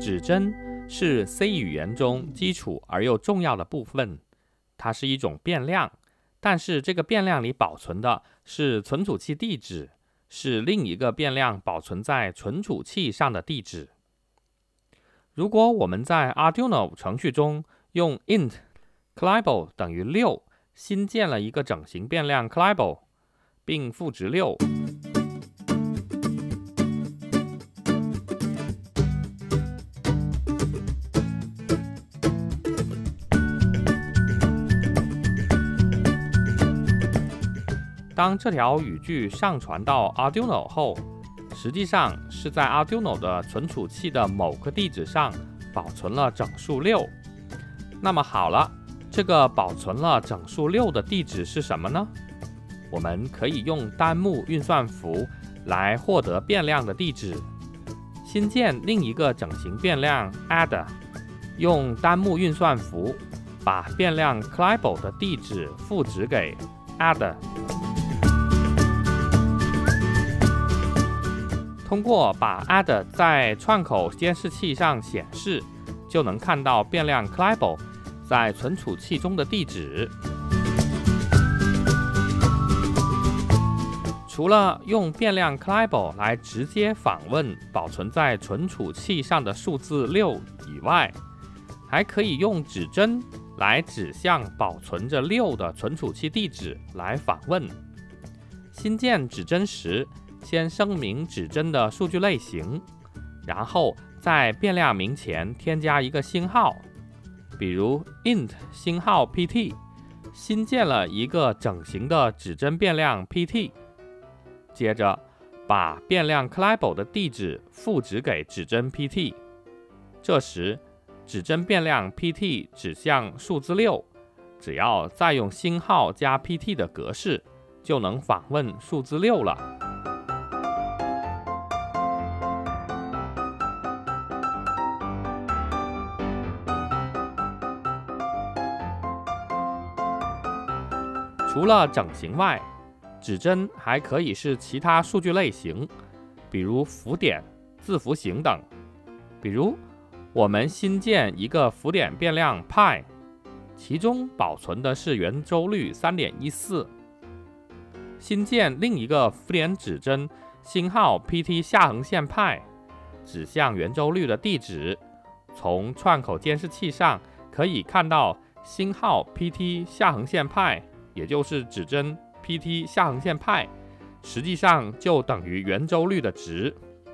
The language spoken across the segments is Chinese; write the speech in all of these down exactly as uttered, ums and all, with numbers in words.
指针是 C 语言中基础而又重要的部分，它是一种变量，但是这个变量里保存的是存储器地址，是另一个变量保存在存储器上的地址。如果我们在 Arduino 程序中用 int clible 等于六新建了一个整形变量 clible， 并赋值六，当这条语句上传到 Arduino 后，实际上是在 Arduino 的存储器的某个地址上保存了整数六。那么好了，这个保存了整数六的地址是什么呢？我们可以用单目运算符来获得变量的地址，新建另一个整形变量 add， 用单目运算符把变量 clible 的地址赋值给 add。通过把 add 在串口监视器上显示，就能看到变量 clible 在存储器中的地址。除了用变量 clible 来直接访问保存在存储器上的数字六以外，还可以用指针来指向保存着六的存储器地址来访问。新建指针时，先声明指针的数据类型，然后在变量名前添加一个星号，比如 int 星号 pt， 新建了一个整形的指针变量 pt。接着把变量 clible 的地址赋值给指针 pt， 这时指针变量 pt 指向数字六，只要再用星号加 pt 的格式，就能访问数字六了。除了整形外，指针还可以是其他数据类型，比如浮点、字符型等。比如，我们新建一个浮点变量 π， 其中保存的是圆周率 三点一四。新建另一个浮点指针星号 pt 下横线 π， 指向圆周率的地址。从串口监视器上可以看到星号 pt 下横线 π， 也就是指针pt 下横线 π， 实际上就等于圆周率的值。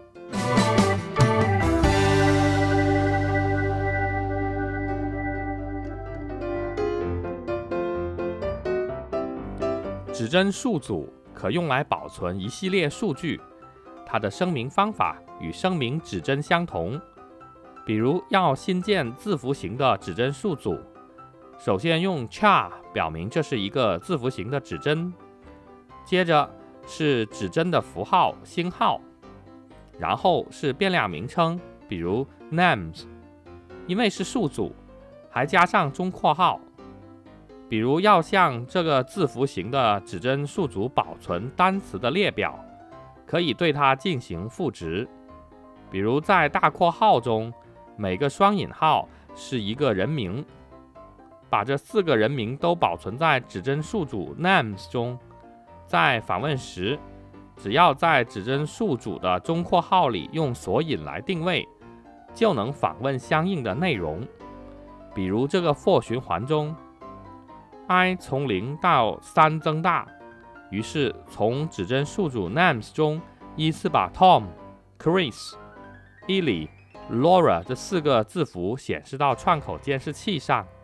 指针数组可用来保存一系列数据，它的声明方法与声明指针相同。比如要新建字符型的指针数组，首先用 char 表明这是一个字符型的指针，接着是指针的符号星号，然后是变量名称，比如 names， 因为是数组，还加上中括号。比如要向这个字符型的指针数组保存单词的列表，可以对它进行赋值。比如在大括号中，每个双引号是一个人名，把这四个人名都保存在指针数组 names 中，在访问时，只要在指针数组的中括号里用索引来定位，就能访问相应的内容。比如这个 for 循环中 i 从零到三增大，于是从指针数组 names 中依次把 Tom、Chris、Ellie、Laura 这四个字符显示到串口监视器上。